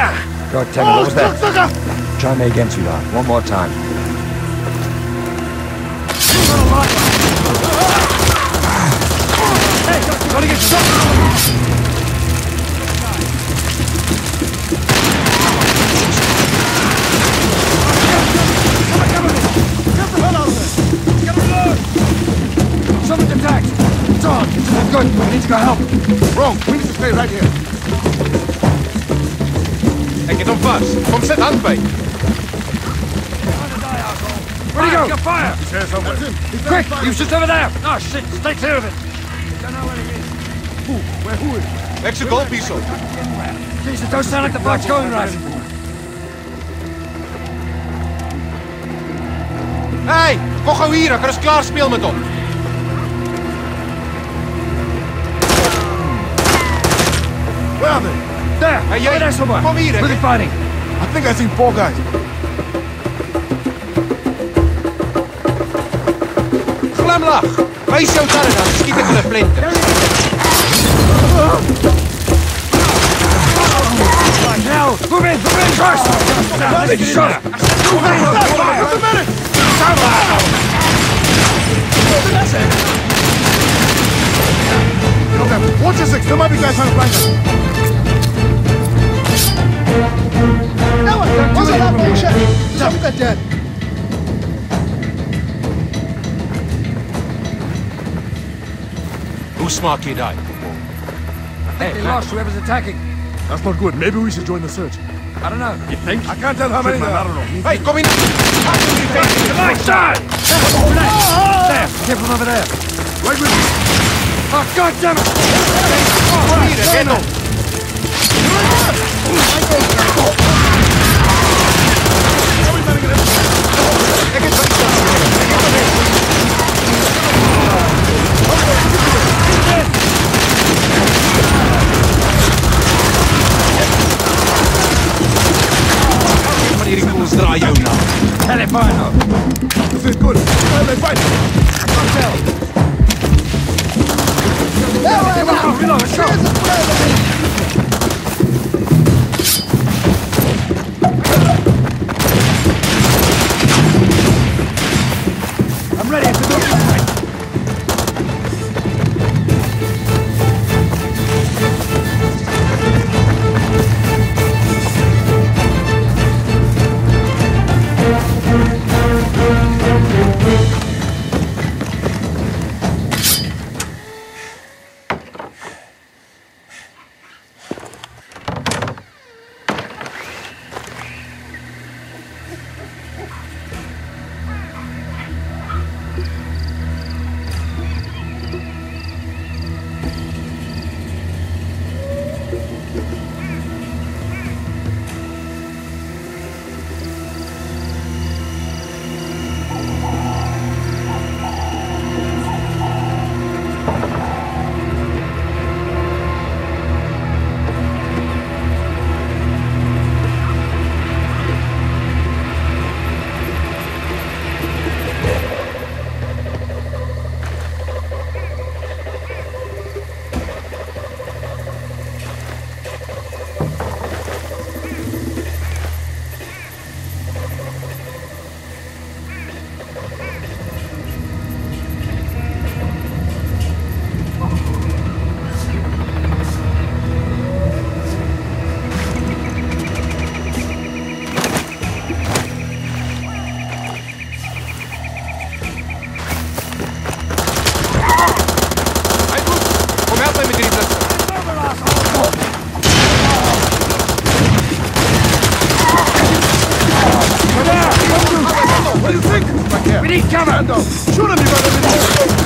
God damn it, what was that? Try me again, sweetheart. One more time. Hey, gotta get shot! Someone's attacked! It's on! Good, we need to go help! Wrong, we need to stay right here. Hey, get on fast! Kom zet handbij! Where'd he go? Got fire! He's here somewhere. Quick! He was just over there! Oh shit, stay clear of it! Don't know where he is. Who is it? Extra goalpiesel! Jesus, don't sound like the fight's going right! Hey, kom gauw hier, ik kan eens klaar spelen met op. Where are they? There! Hey, over there somewhere! kom hier, Where hè. they fighting? I think I seen 4 guys. Glimlach! Wijs jouw tarren aan, schiet ik in de flinten. Now! Move in! First! Now, take a shot! Move in! Just a minute! Okay, watch your 6. There might be guys trying to flank us. What's all that bullshit? Tell me they're dead. Hoe smaak je dat? Hey, they lost whoever's attacking. That's not good. Maybe we should join the search. I don't know. You think? I can't tell how many there are. I don't know. Hey, kom in! Right side! There! Get from over there! Right with me. Oh, God damn it! Kom hier, hè, Gendel! Ik heb van hierdie koels draai jou nou. Telefono! This is good. Where are they fighting? Hotel! Reload, let's go! I'm ready to go! What do you think? We need cover! Shoot him, you got him.